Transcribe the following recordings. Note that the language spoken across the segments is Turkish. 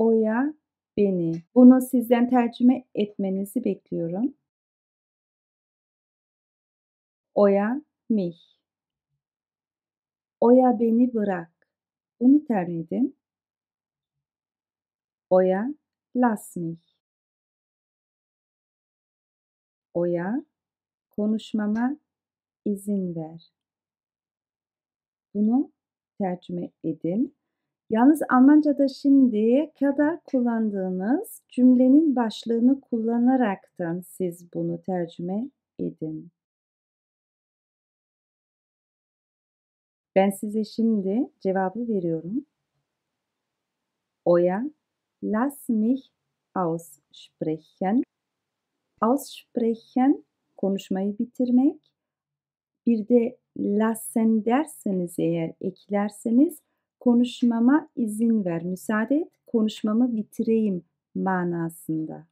Oya, beni. Bunu sizden tercüme etmenizi bekliyorum. Oya, mich. Oya, beni bırak. Bunu tercih edin. Oya, lass mich. Oya, konuşmama izin ver. Bunu tercüme edin. Yalnız Almanca'da şimdiye kadar kullandığınız cümlenin başlığını kullanaraktan siz bunu tercüme edin. Ben size şimdi cevabı veriyorum. Oya, lass mich aussprechen. Aussprechen, konuşmayı bitirmek. Bir de lassen derseniz eğer eklerseniz konuşmama izin ver, müsaade et, konuşmamı bitireyim manasında.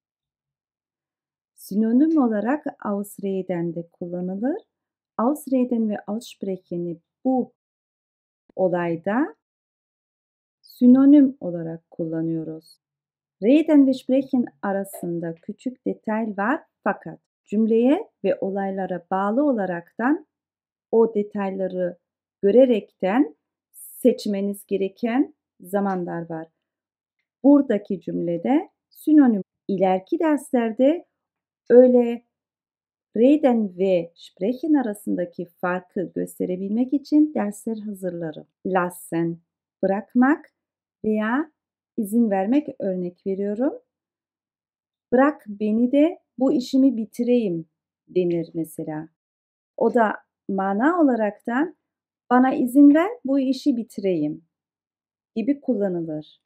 Sinonim olarak ausreden de kullanılır. Ausreden ve aussprechen bu olayda sinonim olarak kullanıyoruz. Reden ve sprechen arasında küçük detay var fakat cümleye ve olaylara bağlı olaraktan o detayları görerekten seçmeniz gereken zamanlar var. Buradaki cümlede sinonim. İleriki derslerde öyle reden ve sprechen arasındaki farkı gösterebilmek için dersler hazırlarım. Lassen, bırakmak veya izin vermek örnek veriyorum. Bırak beni de bu işimi bitireyim denir mesela. O da mana olaraktan bana izin ver bu işi bitireyim gibi kullanılır.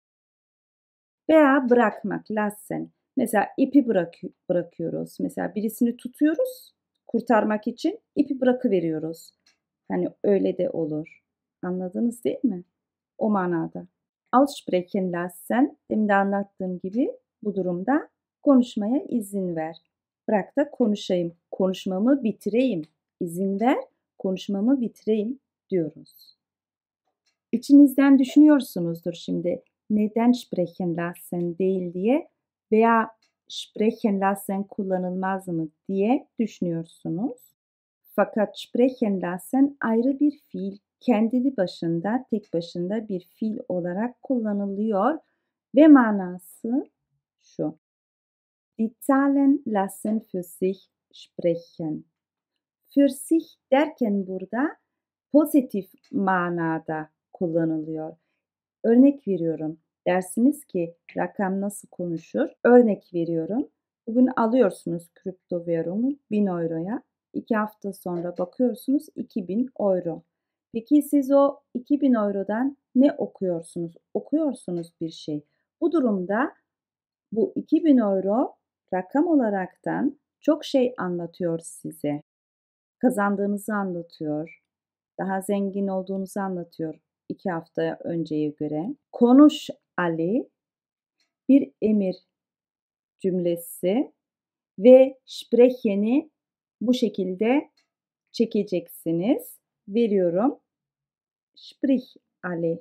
Veya bırakmak, lassen. Mesela ipi bırakıyoruz. Mesela birisini tutuyoruz kurtarmak için ipi bırakıveriyoruz. Hani öyle de olur. Anladınız değil mi? O manada. Aussprechen lassen, demin de anlattığım gibi bu durumda konuşmaya izin ver. Bırak da konuşayım, konuşmamı bitireyim. İzin ver, konuşmamı bitireyim diyoruz. İçinizden düşünüyorsunuzdur şimdi neden sprechen lassen değil diye veya sprechen lassen kullanılmaz mı diye düşünüyorsunuz. Fakat sprechen lassen ayrı bir fiil, kendi başında, tek başında bir fiil olarak kullanılıyor ve manası şu. Die Zahlen lassen für sich sprechen. Für sich derken burada pozitif manada kullanılıyor. Örnek veriyorum. Dersiniz ki rakam nasıl konuşur? Örnek veriyorum. Bugün alıyorsunuz kripto verumu 1000 euroya. 2 hafta sonra bakıyorsunuz 2000 euro. Peki siz o 2000 eurodan ne okuyorsunuz? Okuyorsunuz bir şey. Bu durumda bu 2000 euro rakam olaraktan çok şey anlatıyor size. Kazandığınızı anlatıyor. Daha zengin olduğunuzu anlatıyor 2 hafta önceye göre. Konuş Ali bir emir cümlesi ve sprechen'i bu şekilde çekeceksiniz. Veriyorum. Sprich Ali.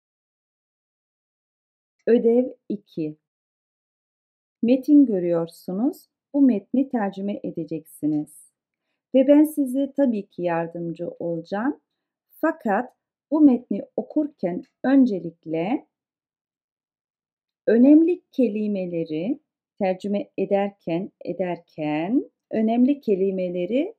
Ödev 2. Metin görüyorsunuz. Bu metni tercüme edeceksiniz. Ve ben size tabii ki yardımcı olacağım. Fakat bu metni okurken öncelikle önemli kelimeleri tercüme ederken önemli kelimeleri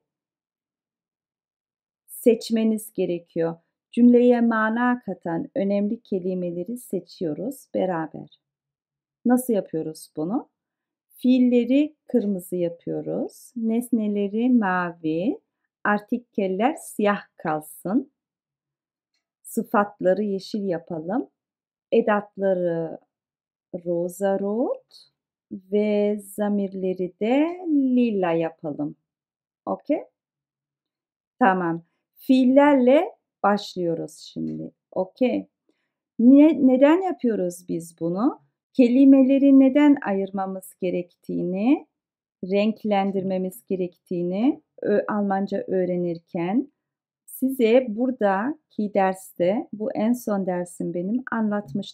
seçmeniz gerekiyor. Cümleye mana katan önemli kelimeleri seçiyoruz beraber. Nasıl yapıyoruz bunu? Fiilleri kırmızı yapıyoruz. Nesneleri mavi, artikeller siyah kalsın. Sıfatları yeşil yapalım. Edatları rozarot ve zamirleri de lila yapalım. Okey? Tamam. Fiillerle başlıyoruz şimdi. Okey. Neden yapıyoruz biz bunu? Kelimeleri neden ayırmamız gerektiğini, renklendirmemiz gerektiğini Almanca öğrenirken size buradaki derste, bu en son dersim benim, anlatmıştım.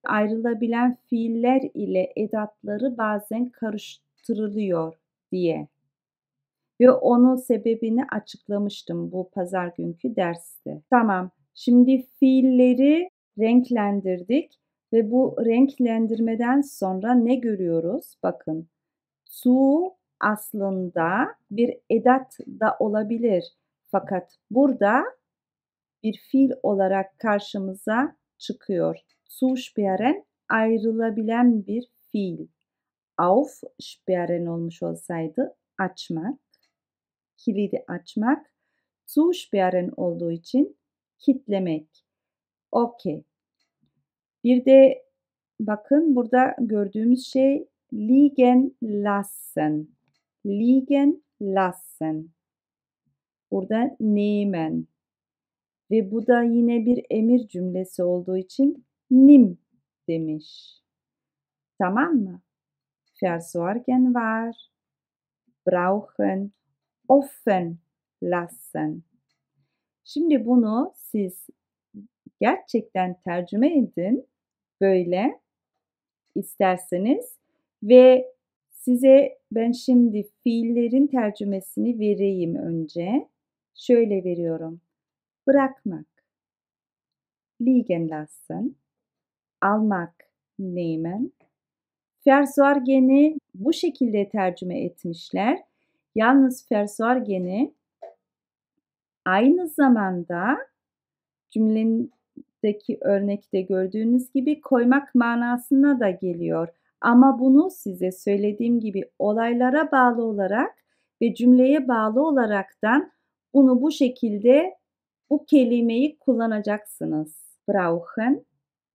ayrılabilen fiiller ile edatları bazen karıştırılıyor diye. Ve onun sebebini açıklamıştım bu pazar günkü derste. Tamam, şimdi fiilleri renklendirdik ve bu renklendirmeden sonra ne görüyoruz? Bakın, zu aslında bir edat da olabilir. Fakat burada bir fiil olarak karşımıza çıkıyor. Zusperren ayrılabilen bir fiil. Aufsperren olmuş olsaydı açmak, kilidi açmak. Zusperren olduğu için kitlemek. Okay. Bir de bakın burada gördüğümüz şey liegen lassen. Liegen lassen. Burada nehmen. Ve bu da yine bir emir cümlesi olduğu için nimm demiş. Tamam mı? Versorgen var. Brauchen. Offen lassen. Şimdi bunu siz gerçekten tercüme edin böyle isterseniz ve size ben şimdi fiillerin tercümesini vereyim önce. Şöyle veriyorum. Bırakmak, liegen lassen, almak, nehmen. Versorgen'i bu şekilde tercüme etmişler. Yalnız Versorgen'i aynı zamanda cümledeki örnekte gördüğünüz gibi koymak manasına da geliyor. Ama bunu size söylediğim gibi olaylara bağlı olarak ve cümleye bağlı olaraktan bunu bu şekilde bu kelimeyi kullanacaksınız. Brauchen,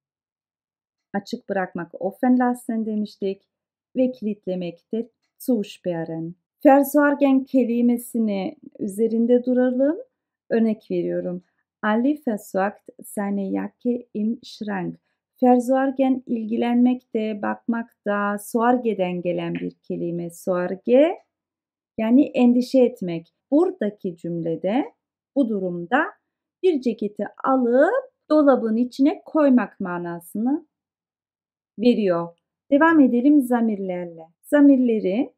açık bırakmak, offen lassen demiştik ve kilitlemek de zusperren. Versorgen kelimesini üzerinde duralım. Örnek veriyorum. Ali versorgt seine Jacke im Schrank. Versorgen ilgilenmek de, bakmak da, sorgeden gelen bir kelime. Sorge yani endişe etmek. Buradaki cümlede, bu durumda bir ceketi alıp dolabın içine koymak manasını veriyor. Devam edelim zamirlerle. Zamirleri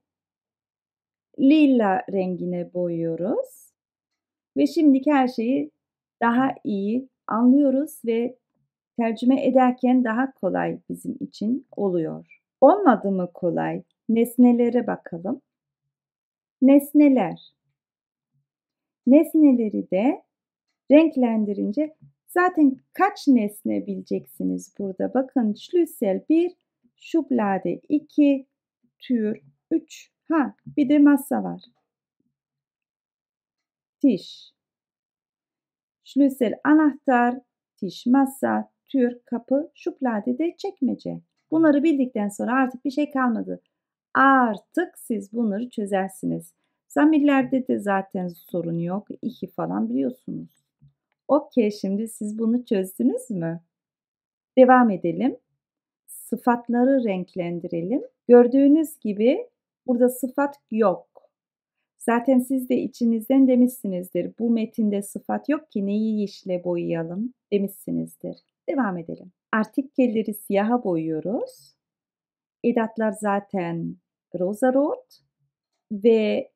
lila rengine boyuyoruz. Ve şimdiki her şeyi daha iyi anlıyoruz ve tercüme ederken daha kolay bizim için oluyor. Olmadı mı kolay? Nesnelere bakalım. Nesneler. Nesneleri de renklendirince zaten kaç nesne bileceksiniz burada? Bakın Schlüssel 1, Schublade 2, Tür 3. Ha, bir de masa var. Tisch. Schlüssel anahtar, tiş masa, tür kapı, Schublade de çekmece. Bunları bildikten sonra artık bir şey kalmadı. Artık siz bunları çözersiniz. Zamirlerde de zaten sorun yok. İki falan biliyorsunuz. Okey, şimdi siz bunu çözdünüz mü? Devam edelim. Sıfatları renklendirelim. Gördüğünüz gibi burada sıfat yok. Zaten siz de içinizden demişsinizdir. Bu metinde sıfat yok ki neyi yeşile boyayalım demişsinizdir. Devam edelim. Artikelleri siyaha boyuyoruz. Edatlar zaten rosarot ve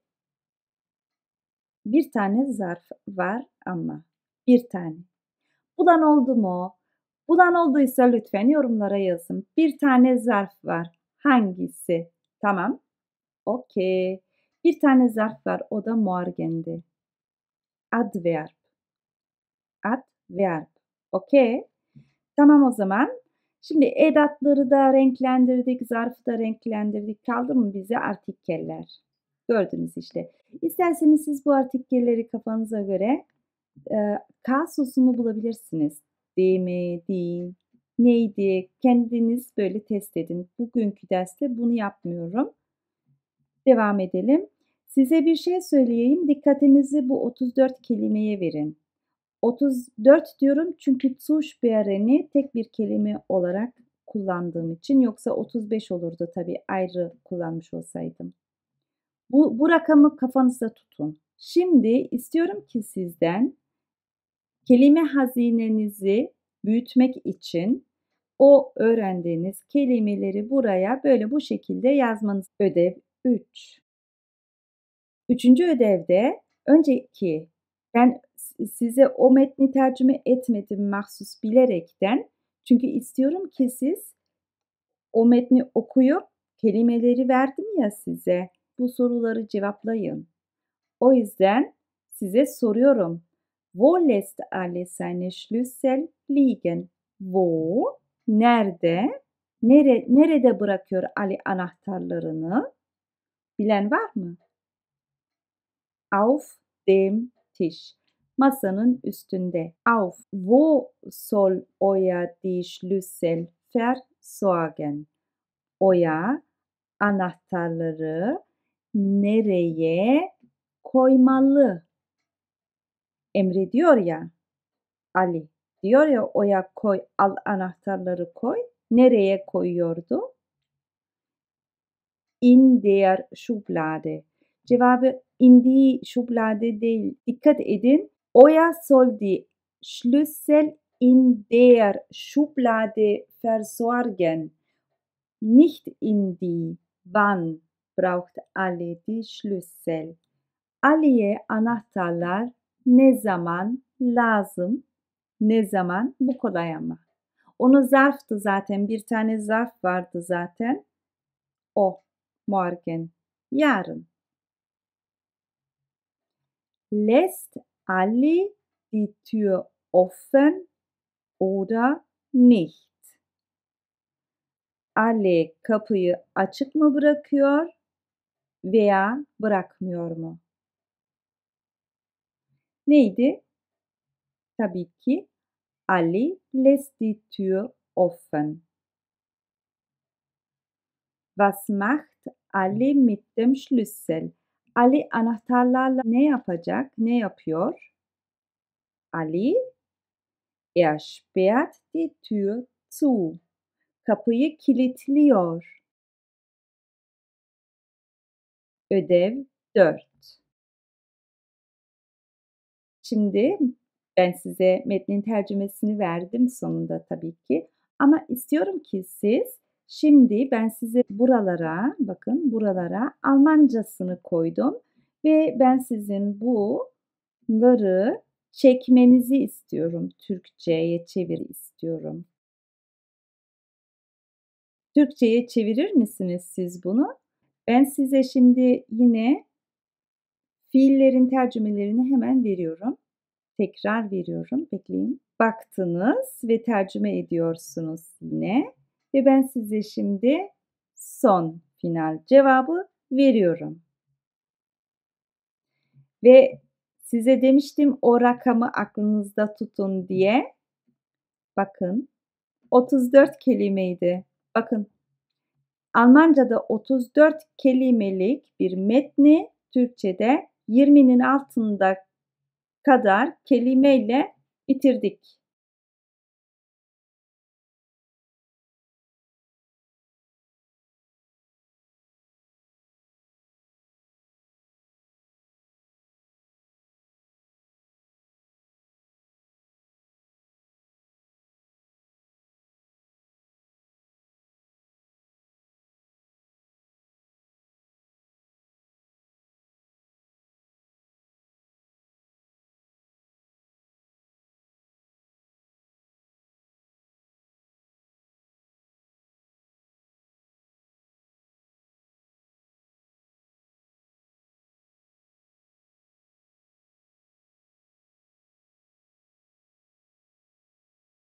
bir tane zarf var ama bir tane. Bulan oldu mu? Bulan olduysa lütfen yorumlara yazın. Bir tane zarf var. Hangisi? Tamam. Okey. Bir tane zarf var. O da morgendi. Adverb. Adverb. Okey. Tamam o zaman. Şimdi edatları da renklendirdik, zarfı da renklendirdik. Kaldı mı bize artikeller? Gördünüz işte. İsterseniz siz bu artikelleri kafanıza göre K sosunu bulabilirsiniz. D mi, değil, neydi? Kendiniz böyle test edin. Bugünkü derste bunu yapmıyorum. Devam edelim. Size bir şey söyleyeyim. Dikkatinizi bu 34 kelimeye verin. 34 diyorum çünkü Zusperren'i tek bir kelime olarak kullandığım için. Yoksa 35 olurdu tabii ayrı kullanmış olsaydım. Bu rakamı kafanızda tutun. Şimdi istiyorum ki sizden kelime hazinenizi büyütmek için O öğrendiğiniz kelimeleri buraya böyle bu şekilde yazmanız. Ödev 3. Üçüncü ödevde önceki ben size o metni tercüme etmedim mahsus bilerekten. Çünkü istiyorum ki siz o metni okuyup kelimeleri verdim ya size. Bu soruları cevaplayın. O yüzden size soruyorum. Wo lässt Ali seine Schlüssel liegen? Wo? Nerede? Nerede bırakıyor Ali anahtarlarını? Bilen var mı? Auf dem Tisch. Masanın üstünde. Auf. Wo soll euer die Schlüssel versorgen? Oya anahtarları nereye koymalı? Emrediyor ya Ali. Diyor ya Oya koy, al anahtarları koy. Nereye koyuyordu? In der Schublade. Cevabı in die Schublade değil. Dikkat edin. Oya soll die Schlüssel in der Schublade versorgen. Nicht in die. Wann braucht Ali die Schlüssel? Ali'ye anahtarlar ne zaman lazım? Ne zaman? Bu kolay ama. Onu zarftı zaten. Bir tane zarf vardı zaten. O. Morgen. Yarın. Lässt Ali die Tür offen oder nicht? Ali kapıyı açık mı bırakıyor veya bırakmıyor mu? Neydi? Tabii ki Ali lässt die Tür offen. Was macht Ali mit dem Schlüssel? Ali anahtarlarla ne yapacak? Ne yapıyor? Ali, er sperrt die Tür zu. Kapıyı kilitliyor. Ödev 4. Şimdi ben size metnin tercümesini verdim sonunda tabii ki. Ama istiyorum ki siz şimdi ben size buralara, bakın buralara Almancasını koydum ve ben sizin bunları çekmenizi istiyorum. Türkçe'ye çevir istiyorum. Türkçe'ye çevirir misiniz siz bunu? Ben size şimdi yine fiillerin tercümelerini hemen veriyorum. Tekrar veriyorum. Bekleyin. Baktınız ve tercüme ediyorsunuz yine. Ve ben size şimdi son final cevabı veriyorum. Ve size demiştim o rakamı aklınızda tutun diye. Bakın 34 kelimeydi. Bakın Almanca'da 34 kelimelik bir metni Türkçe'de 20'nin altında kadar kelimeyle bitirdik.